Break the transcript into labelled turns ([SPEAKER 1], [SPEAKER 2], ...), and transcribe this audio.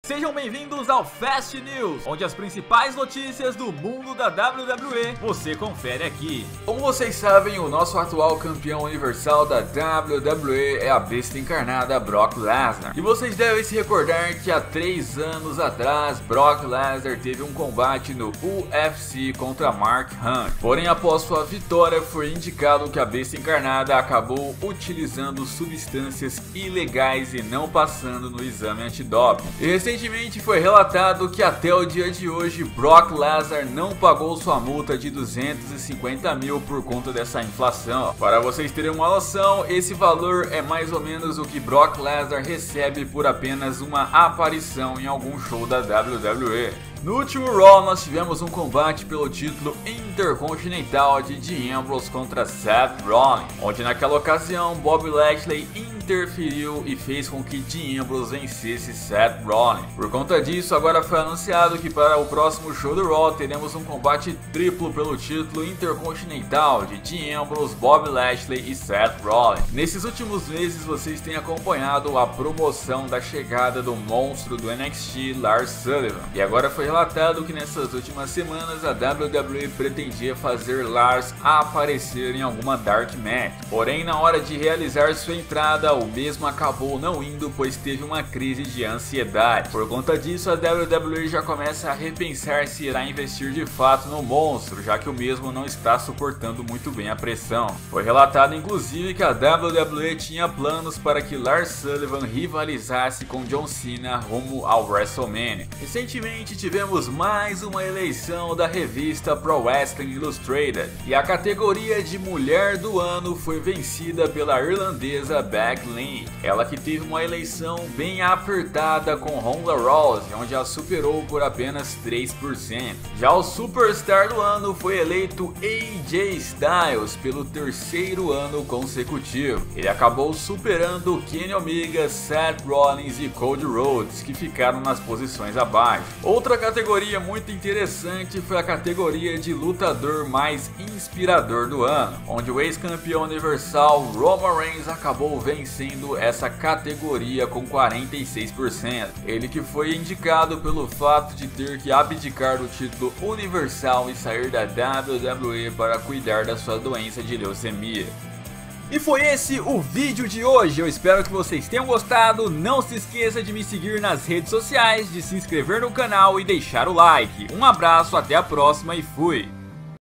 [SPEAKER 1] Sejam bem-vindos ao Fast News, onde as principais notícias do mundo da WWE você confere aqui.
[SPEAKER 2] Como vocês sabem, o nosso atual campeão universal da WWE é a besta encarnada Brock Lesnar. E vocês devem se recordar que há 3 anos atrás, Brock Lesnar teve um combate no UFC contra Mark Hunt. Porém, após sua vitória, foi indicado que a besta encarnada acabou utilizando substâncias ilegais e não passando no exame antidoping. Recentemente foi relatado que até o dia de hoje Brock Lesnar não pagou sua multa de 250 mil por conta dessa inflação. Para vocês terem uma noção, esse valor é mais ou menos o que Brock Lesnar recebe por apenas uma aparição em algum show da WWE. No último Raw nós tivemos um combate pelo título intercontinental de Dean Ambrose contra Seth Rollins, onde naquela ocasião Bobby Lashley interferiu e fez com que Dean Ambrose vencesse Seth Rollins. Por conta disso, agora foi anunciado que para o próximo show do Raw teremos um combate triplo pelo título intercontinental de Dean Ambrose, Bobby Lashley e Seth Rollins. Nesses últimos meses vocês têm acompanhado a promoção da chegada do monstro do NXT, Lars Sullivan, e agora foi relatado que nessas últimas semanas a WWE pretendia fazer Lars aparecer em alguma Dark Match. Porém, na hora de realizar sua entrada, o mesmo acabou não indo, pois teve uma crise de ansiedade. Por conta disso, a WWE já começa a repensar se irá investir de fato no monstro, já que o mesmo não está suportando muito bem a pressão. Foi relatado inclusive que a WWE tinha planos para que Lars Sullivan rivalizasse com John Cena rumo ao WrestleMania. Recentemente tivemos mais uma eleição da revista Pro Wrestling Illustrated, e a categoria de Mulher do Ano foi vencida pela irlandesa Becky Lynch, ela que teve uma eleição bem apertada com Ronda Rousey, onde a superou por apenas 3%. Já o Superstar do Ano foi eleito AJ Styles pelo 3º ano consecutivo. Ele acabou superando Kenny Omega, Seth Rollins e Cody Rhodes, que ficaram nas posições abaixo. Outra categoria muito interessante foi a categoria de lutador mais inspirador do ano, onde o ex-campeão universal Roman Reigns acabou vencendo essa categoria com 46%. Ele que foi indicado pelo fato de ter que abdicar do título universal e sair da WWE para cuidar da sua doença de leucemia.
[SPEAKER 1] E foi esse o vídeo de hoje, eu espero que vocês tenham gostado. Não se esqueça de me seguir nas redes sociais, de se inscrever no canal e deixar o like. Um abraço, até a próxima e fui!